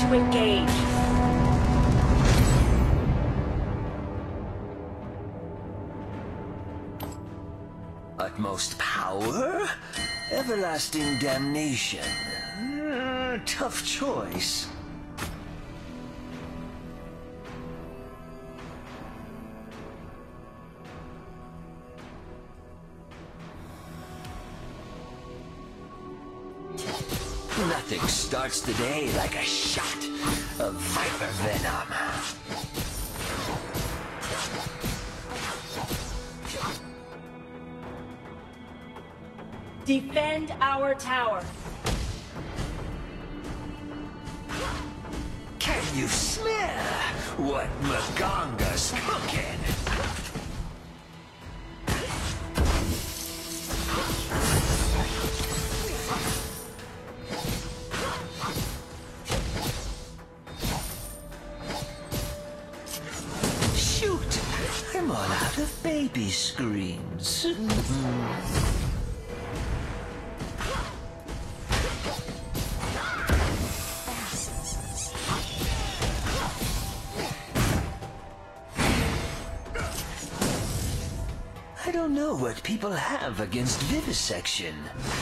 to engage. Utmost power? Everlasting damnation. Tough choice. Nothing starts the day like a shot of viper venom. Defend our tower. Can you smell what Mganga's cooking? Shoot! I'm all out of baby screams. I don't know what people have against vivisection.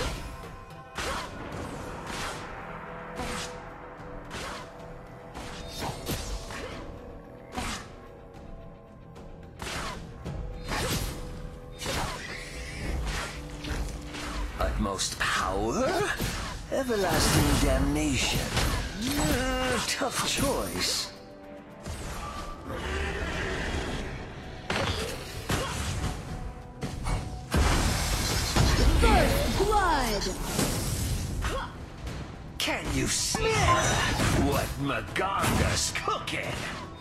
Utmost power? Everlasting damnation. Tough choice. Blood! Can you smell what Mganga's cooking?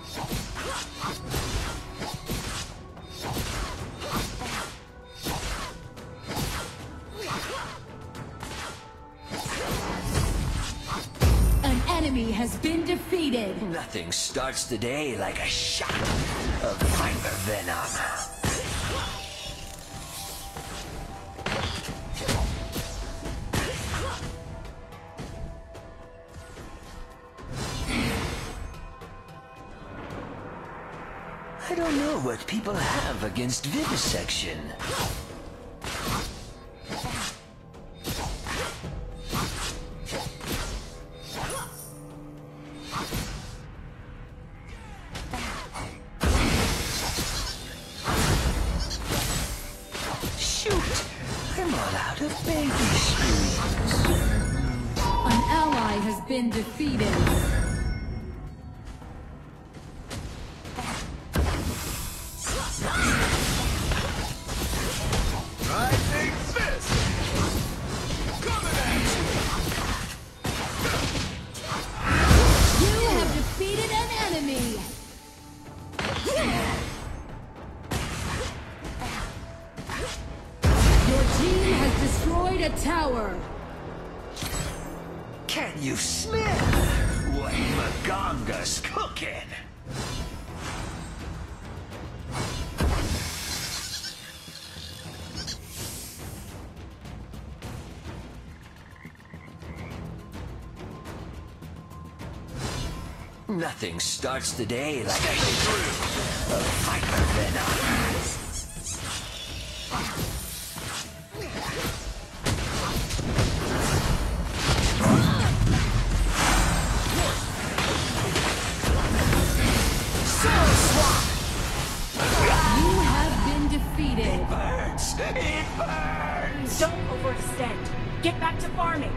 An enemy has been defeated. Nothing starts the day like a shot of viper venom. I don't know what people have against vivisection. Shoot! I'm all out of baby screams. An ally has been defeated. A tower. Can you smell what Mganga's cooking? Nothing starts the day like a brew of viper venom. It burns! It burns! Don't overextend. Get back to farming.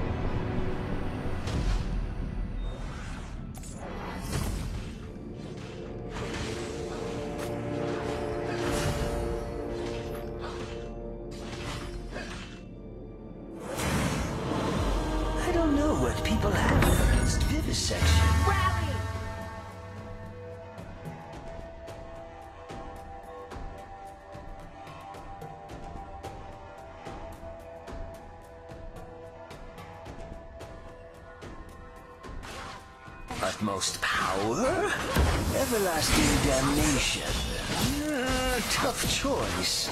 I don't know what people have against vivisection. Rally! Utmost power? Everlasting damnation. Tough choice.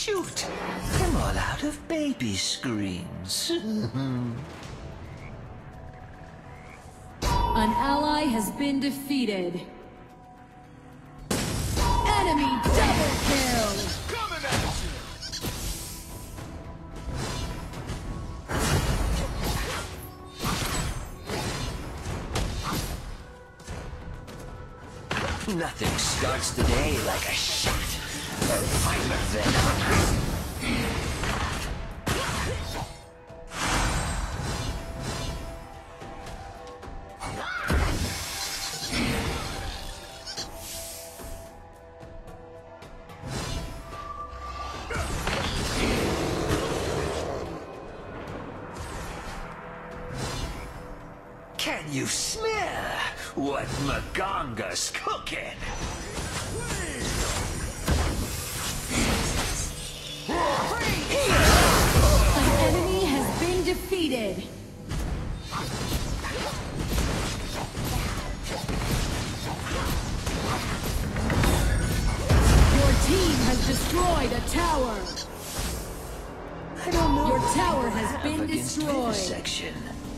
Shoot! I'm all out of baby screams. An ally has been defeated. Enemy double kill! Coming at you! Nothing starts the day like a shot of viper venom. Can you smell what Mganga's cooking? An enemy has been defeated. Your team has destroyed a tower. I don't know. Your what tower people has have been against destroyed. vivisection.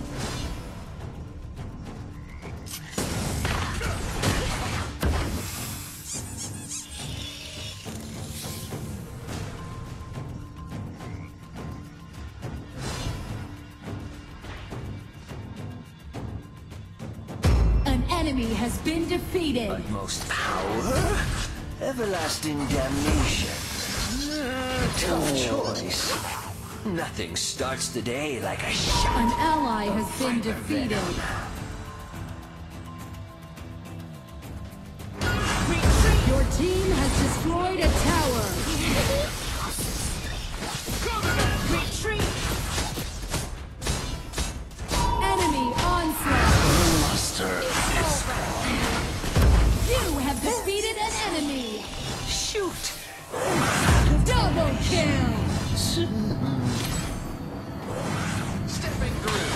An enemy has been defeated. Utmost power? Everlasting damnation. Tough choice. Nothing starts the day like a shot. An ally has been viper defeated. venom. Your team has destroyed a tower. Retreat! Enemy onslaught. Monster. You have defeated an enemy. Shoot! Double kill. Stepping through.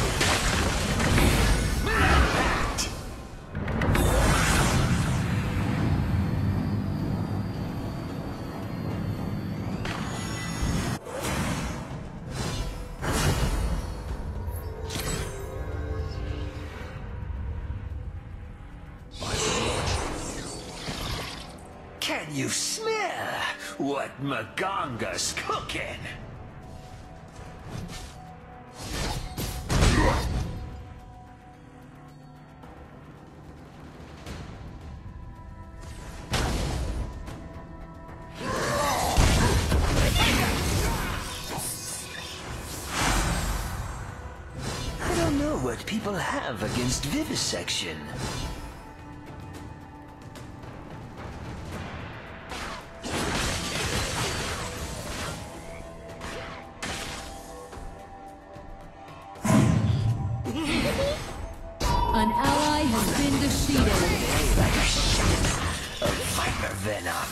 Can you smell what Mganga's cooking? I don't know what people have against vivisection. An ally has been defeated. Like a shot of viper venom.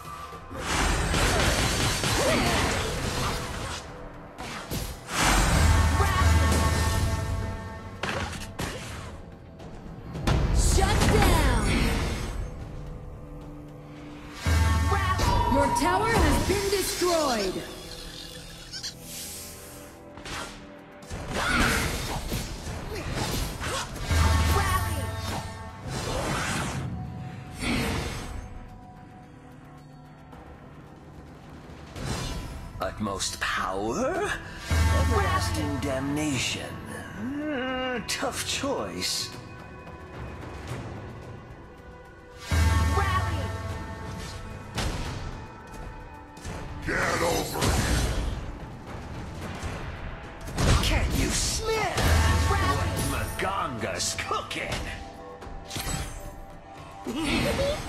Shut down. Your tower has been destroyed. Utmost power? Everlasting damnation. Tough choice. Get over here. Can you smell what Mganga's cooking?